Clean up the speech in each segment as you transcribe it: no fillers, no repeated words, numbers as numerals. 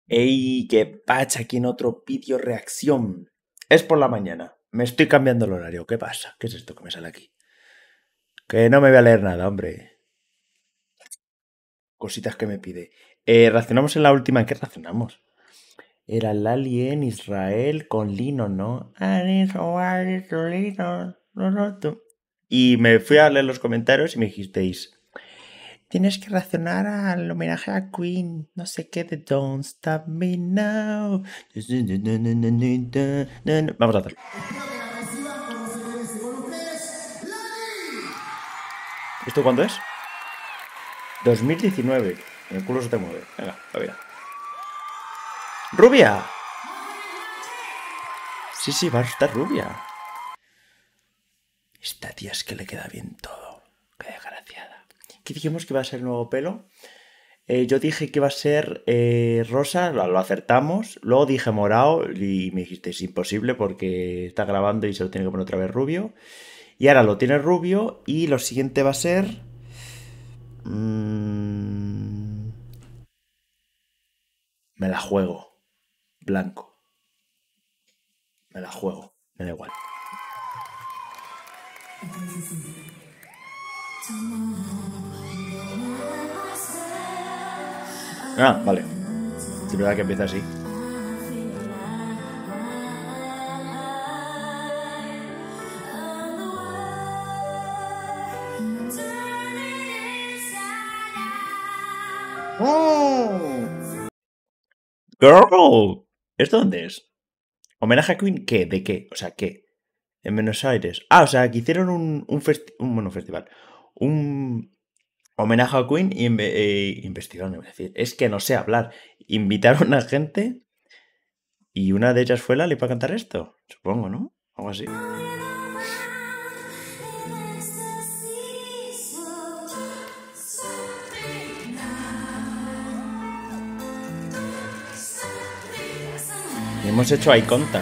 Ey, qué pacha, aquí en otro vídeo reacción. Es por la mañana. Me estoy cambiando el horario. ¿Qué pasa? ¿Qué es esto que me sale aquí? Que no me voy a leer nada, hombre. Cositas que me pide. Racionamos en la última. ¿En qué racionamos? Era Lali en Israel con Lino, ¿no? Y me fui a leer los comentarios y me dijisteis: tienes que racionar al homenaje a Queen, no sé qué, de Don't Stop Me Now. Vamos a hacerlo. ¿Esto cuándo es? 2019. El culo se te mueve. Venga, a ver. ¡Rubia! Sí, va a estar rubia. Esta tía es que le queda bien todo. Qué desgraciada. ¿Qué dijimos que iba a ser el nuevo pelo? Yo dije que iba a ser rosa, lo acertamos. Luego dije morado y me dijiste es imposible porque está grabando y se lo tiene que poner otra vez rubio. Y ahora lo tiene rubio y lo siguiente va a ser... me la juego. Blanco. Me la juego. Me da igual. Ah, vale. Es verdad que empieza así. Girl. ¿Esto dónde es? ¿Homenaje a Queen? ¿Qué? ¿De qué? O sea, ¿qué? En Buenos Aires. Ah, o sea, que hicieron un festival. Un homenaje a Queen y investigaron, es decir, es que no sé hablar. Invitaron a gente y una de ellas fue Lali para cantar esto. Supongo, ¿no? Algo así. Y hemos hecho eye contact.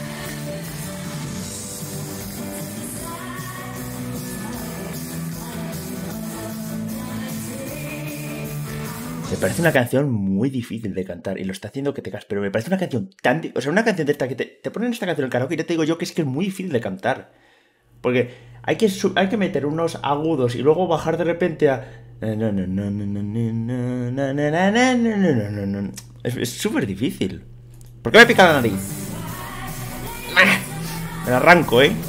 Me parece una canción muy difícil de cantar y lo está haciendo que te cagas, pero me parece una canción tan... O sea, una canción de esta que te ponen esta canción en el karaoke y ya te digo yo que es muy difícil de cantar. Porque hay que meter unos agudos y luego bajar de repente a... Es súper difícil. ¿Por qué me pica la nariz? Me la arranco, ¿eh?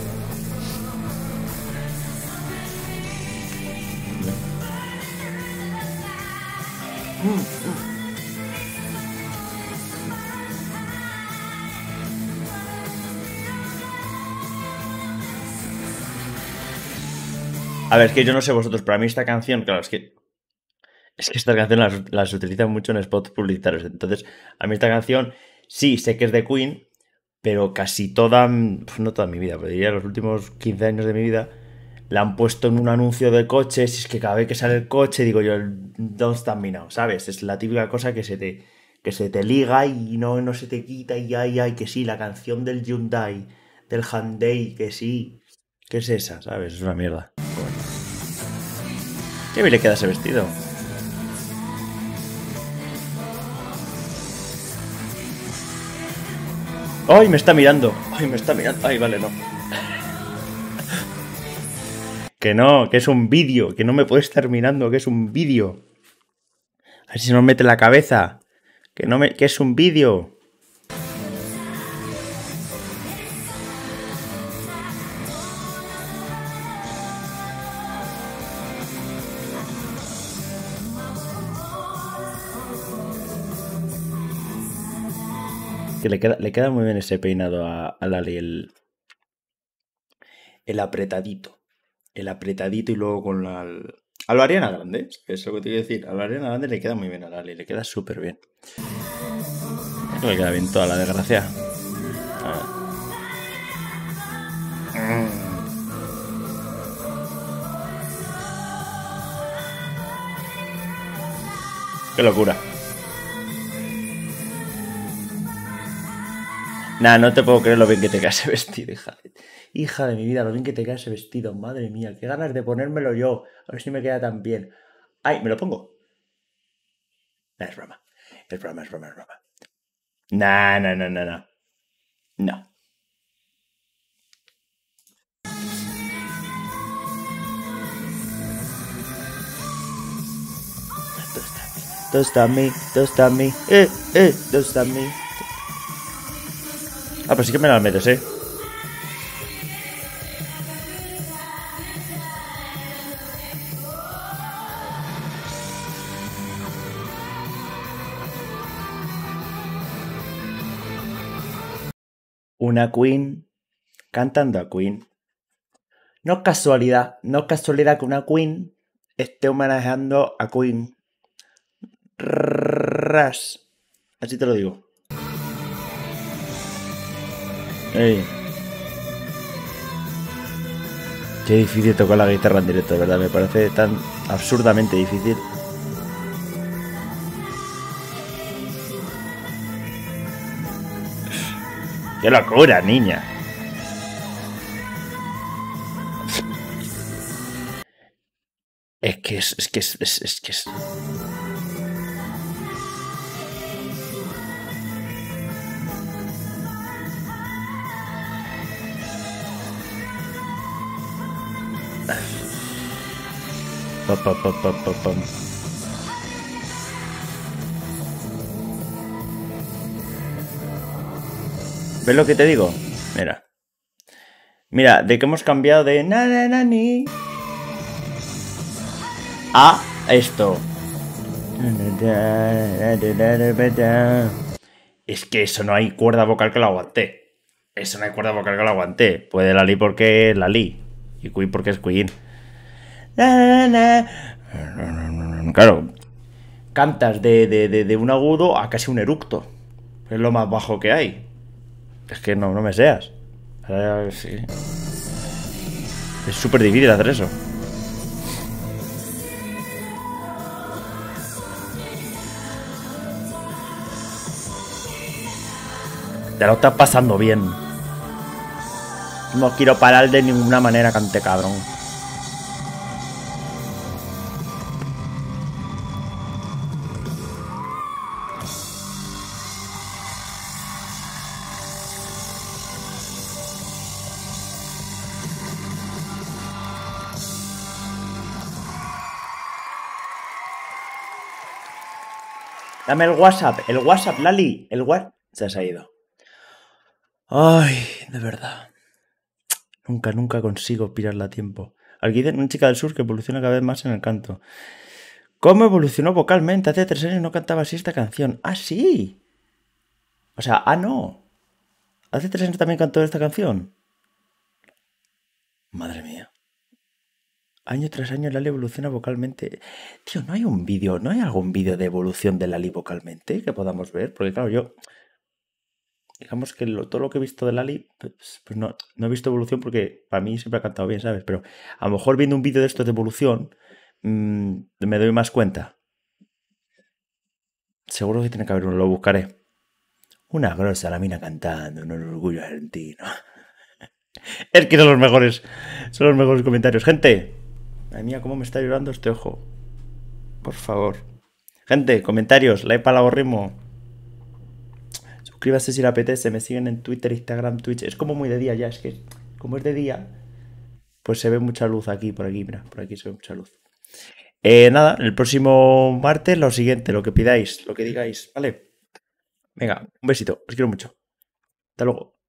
A ver, es que yo no sé vosotros, pero a mí esta canción, claro, es que esta canción las utilizan mucho en spots publicitarios. Entonces, a mí esta canción, sí, sé que es de Queen, pero casi toda, pues no toda mi vida, pero diría los últimos 15 años de mi vida, la han puesto en un anuncio de coches. Y es que cada vez que sale el coche, digo yo, Don't Stop Me Now, ¿sabes? Es la típica cosa que se te liga y no se te quita y ay, que sí, la canción del Hyundai, del Hyundai, que sí. ¿Qué es esa? ¿Sabes? Es una mierda. ¿Qué bien le queda ese vestido? ¡Ay, me está mirando! ¡Ay, me está mirando! ¡Ay, vale, no! Que no, que es un vídeo, que no me puede estar mirando, que es un vídeo. A ver si nos mete en la cabeza. Que es un vídeo. Que le queda muy bien ese peinado a Lali, el apretadito. El apretadito y luego con a la Ariana Grande. Eso es lo que te quiero decir. A la Ariana Grande le queda muy bien a Lali, le queda súper bien. Le queda bien toda la desgracia. ¡Qué locura! Nah, no te puedo creer lo bien que te queda ese vestido, hija de mi vida, lo bien que te queda ese vestido. Madre mía, qué ganas de ponérmelo yo. A ver si me queda tan bien. ¡Ay, me lo pongo! Nah, es broma. Es broma, es broma, es broma. No, no, no, no, no. No. Toast a mí, toast a mí. Ah, pues sí que me la metes, Una Queen cantando a Queen. No es casualidad que una Queen esté homenajeando a Queen. Ras. Así te lo digo. Ey. Qué difícil tocar la guitarra en directo, de verdad. Me parece tan absurdamente difícil. ¡Qué locura, niña! Es que es. Pam. ¿Ves lo que te digo? Mira. Mira, de que hemos cambiado de na na na ni a esto. Es que eso no hay cuerda vocal que lo aguante. Eso no hay cuerda vocal que lo aguante. Puede Lali porque es Lali. Y Queen porque es Queen. Claro. Cantas de un agudo a casi un eructo. Es lo más bajo que hay. Es que no me seas. Sí. Es súper difícil hacer eso. Te lo estás pasando bien. No quiero parar de ninguna manera, cante cabrón. Dame el WhatsApp, Lali. El WhatsApp se ha ido. Ay, de verdad. Nunca consigo pirarla a tiempo. Aquí dice una chica del sur que evoluciona cada vez más en el canto. ¿Cómo evolucionó vocalmente? Hace 3 años no cantaba así esta canción. ¡Ah, sí! O sea, no. Hace 3 años también cantó esta canción. Madre mía. Año tras año Lali evoluciona vocalmente. Tío, ¿no hay un vídeo? ¿No hay algún vídeo de evolución de Lali vocalmente que podamos ver? Porque claro, yo... Digamos que todo lo que he visto de Lali, pues no he visto evolución porque para mí siempre ha cantado bien, ¿sabes? Pero a lo mejor viendo un vídeo de esto de evolución, me doy más cuenta. Seguro que tiene que haber uno, lo buscaré. Una grosa la mina cantando, un orgullo argentino. Es que son los mejores comentarios. Gente, madre mía, cómo me está llorando este ojo. Por favor. Gente, comentarios, like para el algoritmo. Suscríbase si le apetece, me siguen en Twitter, Instagram, Twitch. Es como muy de día ya, es que como es de día, pues se ve mucha luz aquí, por aquí, mira, por aquí se ve mucha luz. Nada, el próximo martes lo siguiente, lo que pidáis, lo que digáis, ¿vale? Venga, un besito, os quiero mucho. Hasta luego.